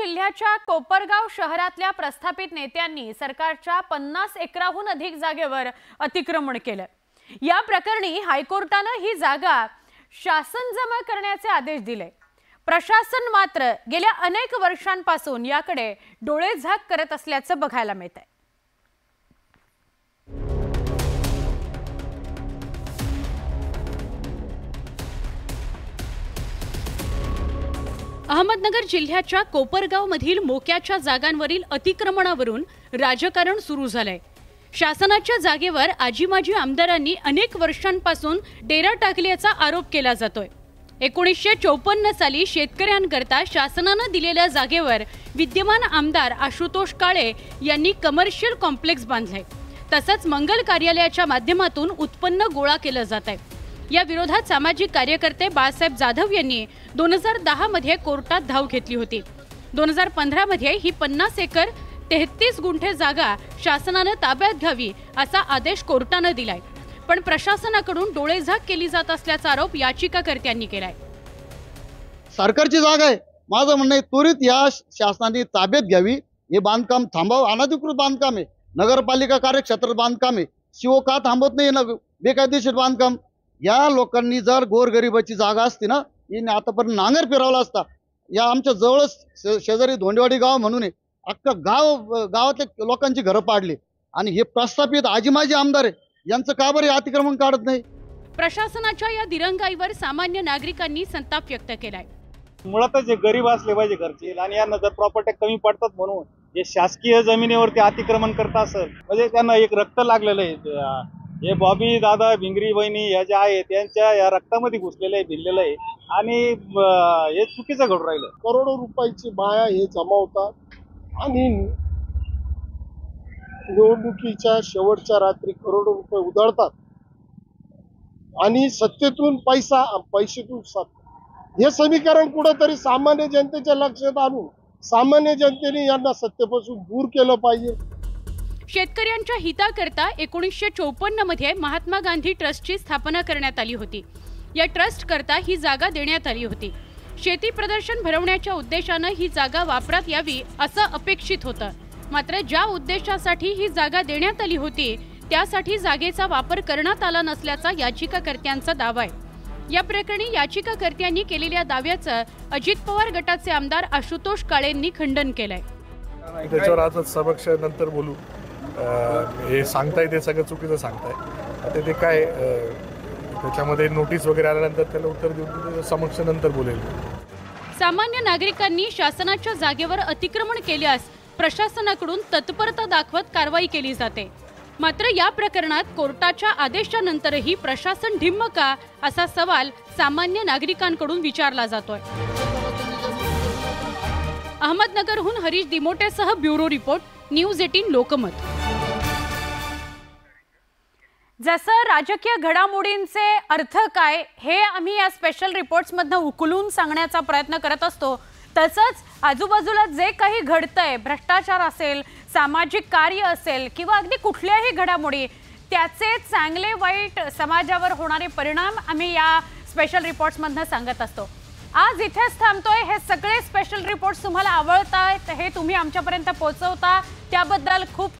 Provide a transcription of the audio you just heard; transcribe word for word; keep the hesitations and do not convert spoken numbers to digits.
जिल्ह्याच्या कोपरगाव शहरातल्या प्रस्थापित नेत्यांनी सरकारच्या पन्नास एकराहून अधिक जागेवर अतिक्रमण केलं। या प्रकरणी हायकोर्टाने ही जागा शासन जमा करण्याचे आदेश दिले। प्रशासन मात्र गेल्या अनेक वर्षांपासून याकडे डोळेझाक करत असल्याचं बघायला मिळतंय। अहमदनगर जिल्ह्याच्या कोपरगाव मधील मोक्याच्या जागांवरील अतिक्रमणावरून राजकारण सुरू झालंय। शासनाच्या जागेवर आजीमाजी आमदारांनी अनेक वर्षांपासून डेरा टाकल्याचा आरोप केला जातोय। एकोणीसशे चौपन्न साली शेतकऱ्यांकरता शासनाने दिलेल्या जागेवर विद्यमान आमदार आशुतोष काळे यांनी कमर्शियल कॉम्प्लेक्स बांधले। तसंच मंगल कार्यालयाच्या माध्यमातून उत्पन्न गोळा केलं जात आहे। या विरोधात सामाजिक कार्यकर्ते बाळासाहेब जाधव यांनी दोन हजार दहा मध्ये कोर्टात धाव घेतली होती। दोन हजार पंधरा मध्ये ही पन्नास एकर तेहतीस गुंठे जागा शासनाने ताब्यात घ्यावी असा आदेश कोर्टाने दिलाय। पण प्रशासनाकडून डोळेझाक केली जात असल्याचा आरोप याचिकाकर्त्यांनी केलाय। सरकारची जागा आहे, माझं म्हणणं आहे त्वरित या शासनाने ताब्यात घ्यावी। हे बांधकाम थांबावं, अनधिकृत बांधकाम आहे, नगरपालिका कार्यक्षेत्रात बांधकाम आहे, शिव का थांबत नाही ना बेकायदेशीर बांधकाम। या लोकांनी जर गोरगरिबाची जागा असती ना, यांनी आतापर्यंत नांगर फिरवला असता। या आमच्या जवळच शेजारी धोंडेवाडी गाव म्हणून आहे, अख्खं गाव गावातल्या लोकांची घरं पाडली आणि हे प्रस्थापित आजीमाजी आमदार आहे, यांचं का बरं अतिक्रमण काढत नाही? प्रशासनाच्या या दिरंगाईवर सामान्य नागरिकांनी संताप व्यक्त केलाय। मुळातच जे गरीब असले पाहिजे घरचे आणि यांना जर प्रॉपर्टी कमी पडतात म्हणून जे शासकीय जमिनीवरती अतिक्रमण करत असेल म्हणजे त्यांना एक रक्त लागलेलं आहे। हे बॉबी दादा भिंगरी बहिणी या ज्या आहेत त्यांच्या या रक्तामध्ये घुसलेलं आहे, भिनलेलं आहे आणि हे चुकीचं घडून राहिलं। करोडो रुपयाची बाया हे जमावतात आणि निवडणुकीच्या शेवटच्या रात्री करोडो रुपये उधळतात आणि सत्तेतून पैसा पैशातून सत्ता, हे समीकरण कुठेतरी सामान्य जनतेच्या लक्षात आणून सामान्य जनतेने यांना सत्तेपासून दूर केलं पाहिजे। शेतकऱ्यांच्या हिताकरता एकोणीसशे चौपन्न मध्ये महात्मा गांधी ट्रस्टची स्थापना करण्यात आली होती। या ट्रस्ट करता ही जागा देण्यात आली होती। शेती प्रदर्शन भरवण्याच्या उद्देशाने ही जागा वापरात यावी असं अपेक्षित होतं। मात्र ज्या उद्देशासाठी ही जागा देण्यात आली होती त्यासाठी जागेचा वापर करण्यात आला नसल्याचा याचिकाकर्त्यांचा दावा आहे। या प्रकरणी याचिकाकर्त्यांनी केलेल्या दाव्याचं अजित पवार गटाचे आमदार आशुतोष काळेंनी खंडन केलंय। त्याच्यावर आता समक्ष नंतर बोलू। हे सांगताय ते सगळं चुकीचं सांगताय। आता ते काय त्याच्यामध्ये नोटीस वगैरे आल्यानंतर त्याला उत्तर देऊन समक्ष नंतर बोलेल। सामान्य नागरिकांनी शासनाच्या जागेवर अतिक्रमण केल्यास प्रशासनाकडून तत्परता दाखवत कारवाई केली जाते। मात्र या प्रकरणात कोर्टाच्या आदेशानंतरही प्रशासन ढिम्म का असा सवाल सामान्य नागरिकांकडून विचारला जातोय। अहमदनगरहून हरीश दिमोटेसह ब्युरो रिपोर्ट, न्यूज अठरा लोकमत। जसं राजकीय घडामोडींचे अर्थ काय हे आम्ही या स्पेशल रिपोर्ट्स मधनं उकलून सांगण्याचा प्रयत्न करत असतो, तसंच आजूबाजूला जे काही घडतंय, भ्रष्टाचार असेल, सामाजिक कार्य असेल किंवा अगदी कुठल्याही घडामोडी, त्याचे चांगले वाईट समाजावर होणारे परिणाम आम्ही या स्पेशल रिपोर्ट्स मधनं सांगत असतो। आज इथेच थांबतोय। हे सगळे स्पेशल रिपोर्ट्स तुम्हाला आवडतायत, हे तुम्ही आमच्यापर्यंत पोहोचवता त्याबद्दल खूप